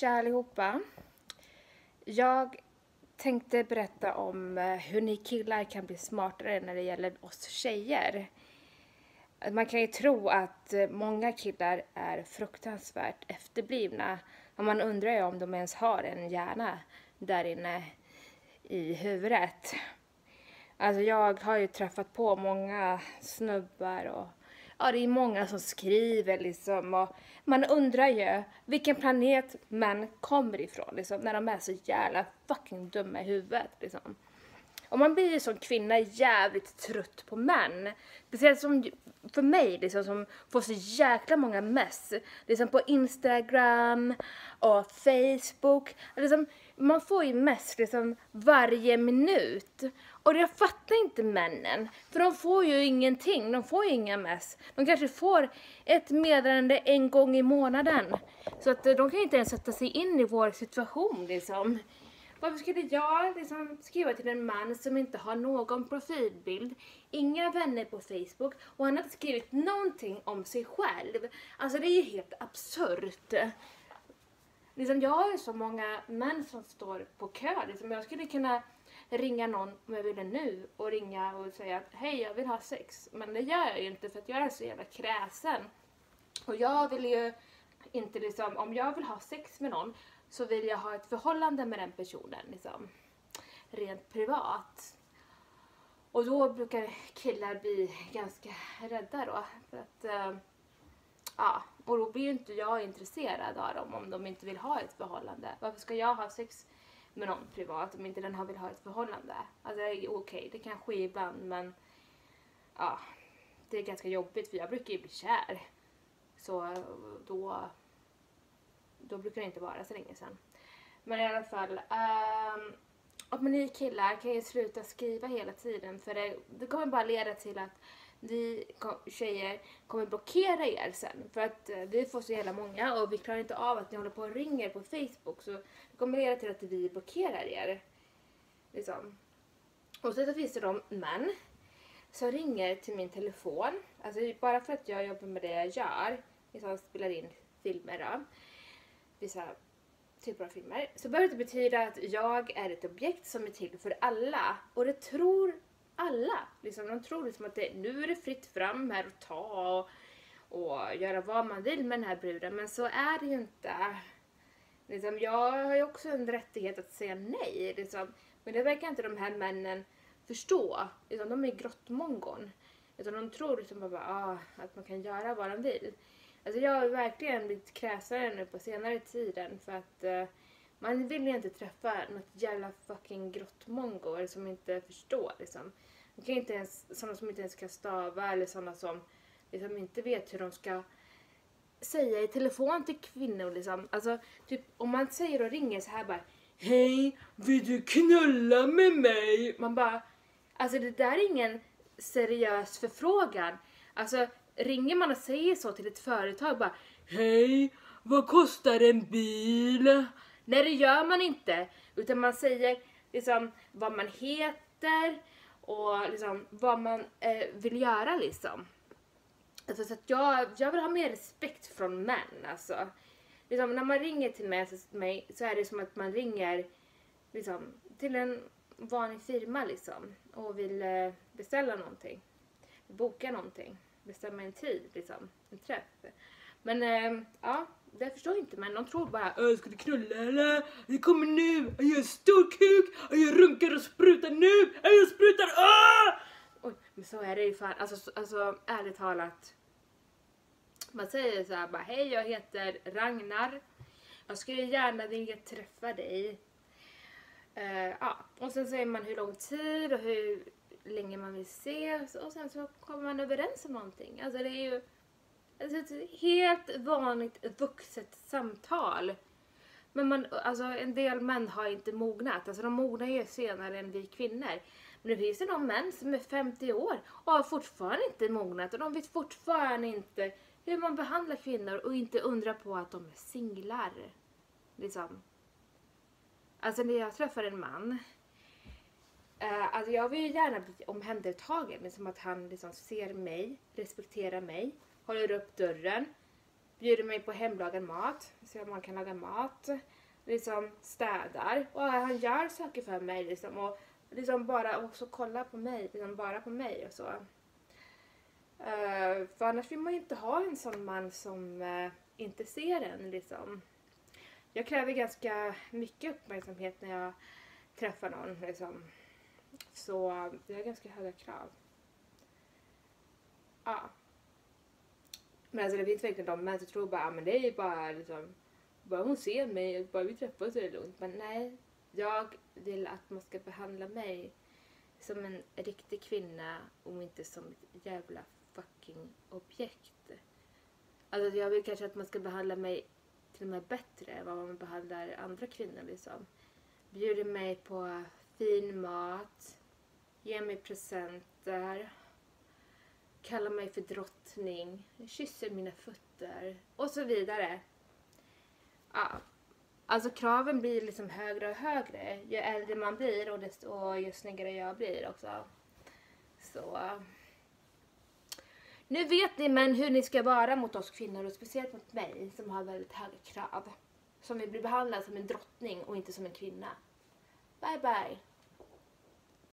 Tja allihopa. Jag tänkte berätta om hur ni killar kan bli smartare när det gäller oss tjejer. Man kan ju tro att många killar är fruktansvärt efterblivna. Och man undrar ju om de ens har en hjärna där inne i huvudet. Alltså jag har ju träffat på många snubbar och ja, det är många som skriver liksom, och man undrar ju vilken planet män kommer ifrån liksom, när de är så jävla fucking dumma i huvudet liksom. Och man blir ju som kvinna jävligt trött på män. Speciellt som för mig liksom, som får så jäkla många mess. Liksom på Instagram och Facebook. Liksom, man får ju mess liksom varje minut. Och jag fattar inte männen. För de får ju ingenting. De får ju inga mess. De kanske får ett meddelande en gång i månaden. Så att de kan inte ens sätta sig in i vår situation liksom. Varför skulle jag liksom skriva till en man som inte har någon profilbild, inga vänner på Facebook och han har inte skrivit någonting om sig själv? Alltså det är ju helt absurt. Liksom, jag har ju så många män som står på kö. Liksom, jag skulle kunna ringa någon om jag ville nu och ringa och säga att hej, jag vill ha sex. Men det gör jag ju inte för att jag är så jävla kräsen. Och jag vill ju inte liksom, om jag vill ha sex med någon så vill jag ha ett förhållande med den personen liksom, rent privat. Och då brukar killar bli ganska rädda då. För att, ja, och då blir ju inte jag intresserad av dem om de inte vill ha ett förhållande. Varför ska jag ha sex med någon privat om inte den vill ha ett förhållande? Alltså det är okej, det kan ske ibland, men ja, det är ganska jobbigt för jag brukar ju bli kär. Så då brukar det inte vara så länge sedan. Men i alla fall, om ni killar kan ju sluta skriva hela tiden. För det kommer bara leda till att vi tjejer kommer blockera er sen. För att vi får så jävla många och vi klarar inte av att ni håller på och ringer på Facebook. Så det kommer leda till att vi blockerar er. Liksom. Och så finns det de män som ringer till min telefon. Alltså bara för att jag jobbar med det jag gör. Liksom spelar in filmer då. Vissa typer av filmer. Så behöver det betyda att jag är ett objekt som är till för alla. Och det tror alla. Liksom, de tror liksom att nu är det fritt fram här och ta och göra vad man vill med den här bruden. Men så är det ju inte. Liksom, jag har ju också en rättighet att säga nej. Liksom. Men det verkar inte de här männen förstå. Liksom, de är grottmongon. Utan de tror liksom bara, att man kan göra vad de vill. Alltså jag har verkligen blivit kräsare nu på senare tiden för att man vill ju inte träffa något jävla fucking grottmongo som inte förstår liksom. Man kan inte ens, sådana som inte ens kan stava eller sådana som liksom inte vet hur de ska säga i telefon till kvinnor liksom. Alltså typ om man säger och ringer så här bara, hej, vill du knulla med mig? Man bara, alltså det där är ingen seriös förfrågan. Alltså ringer man och säger så till ett företag bara, hej, vad kostar en bil? Nej, det gör man inte. Utan man säger liksom vad man heter och liksom vad man vill göra liksom. Alltså, så att jag vill ha mer respekt från män. Alltså. Liksom, när man ringer till mig så är det som att man ringer liksom, till en vanlig firma liksom, och vill beställa någonting. Boka någonting. Bestämma en tid liksom, en träff. Men ja, det förstår inte, men de tror bara, ska du knulla eller? Det kommer nu, jag är stor kuk, jag runkar och sprutar nu, jag sprutar, Oj, men så är det ju fan, alltså ärligt talat. Man säger så här bara, hej, jag heter Ragnar, jag skulle gärna vilja träffa dig. Ja, och sen säger man hur lång tid och hur länge man vill se och sen så kommer man överens om någonting. Alltså det är ju ett helt vanligt vuxet samtal. Men alltså en del män har inte mognat. Alltså de mognar ju senare än vi kvinnor. Men det finns ju någon män som är 50 år och har fortfarande inte mognat. Och de vet fortfarande inte hur man behandlar kvinnor och inte undrar på att de är singlar. Liksom. Alltså när jag träffar en man, alltså jag vill ju gärna bli omhändertagen. Liksom att han liksom ser mig, respekterar mig, håller upp dörren, bjuder mig på hemlagad mat. Så att man kan laga mat. Liksom städar. Och han gör saker för mig liksom. Och liksom bara också kolla på mig. Liksom bara på mig och så. För annars vill man ju inte ha en sån man som inte ser en liksom. Jag kräver ganska mycket uppmärksamhet när jag träffar någon liksom. Så det är ganska höga krav. Ja. Men alltså det finns verkligen de män som tror bara, men det är ju bara liksom, bara hon ser mig och bara vi träffas så är det lugnt. Men nej, jag vill att man ska behandla mig som en riktig kvinna och inte som ett jävla fucking objekt. Alltså jag vill kanske att man ska behandla mig till och med bättre än vad man behandlar andra kvinnor liksom. Bjuder mig på fin mat, ger mig presenter, kallar mig för drottning, kysser mina fötter och så vidare. Ja. Alltså kraven blir liksom högre och högre ju äldre man blir och ju snyggare jag blir också. Så nu vet ni men hur ni ska vara mot oss kvinnor och speciellt mot mig som har väldigt höga krav. Som vill bli behandlad som en drottning och inte som en kvinna. Bye bye.